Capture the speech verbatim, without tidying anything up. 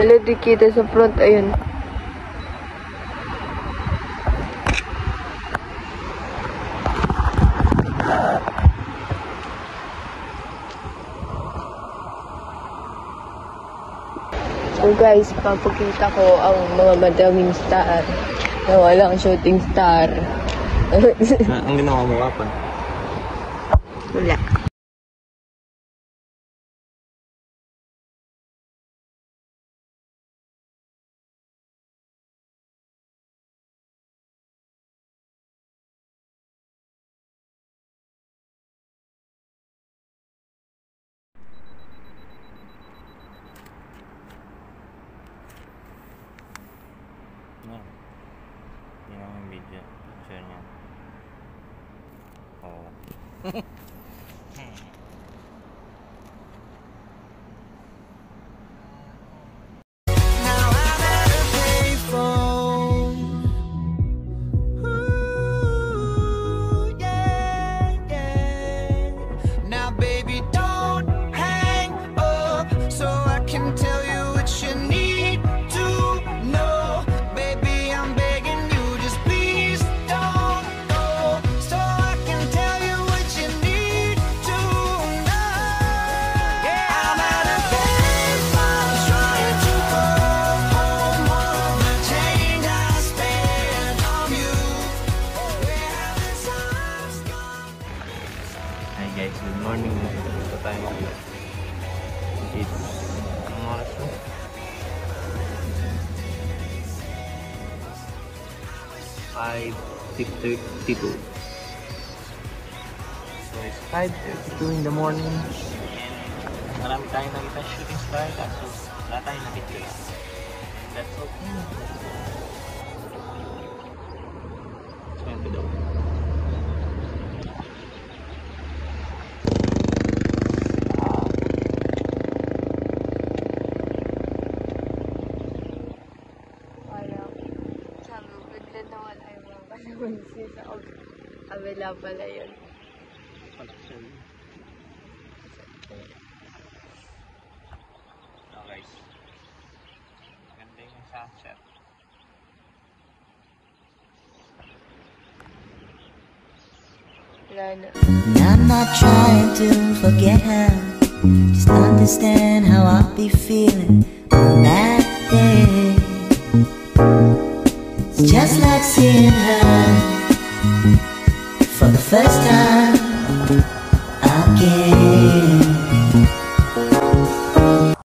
Wala di kita sa front. Ayun. So guys, papakita ko ang mga madaming star na walang shooting star. Ang ginawa mo ka pa? Wala. No. Yun ang video. Picture niya. Oh. Hi guys, good morning. Ito tayo mag It's anong oras mo? five thirty-two. So it's five thirty-two in the morning. And marami tayong nakita shooting star kaso wala tayong nakita. That's okay. Swerte daw. Abela pala yun. So guys, ganda yung sunset. Wala na. And I'm not trying to forget her, just understand how I'll be feeling on that day. It's just like seeing her for the first time.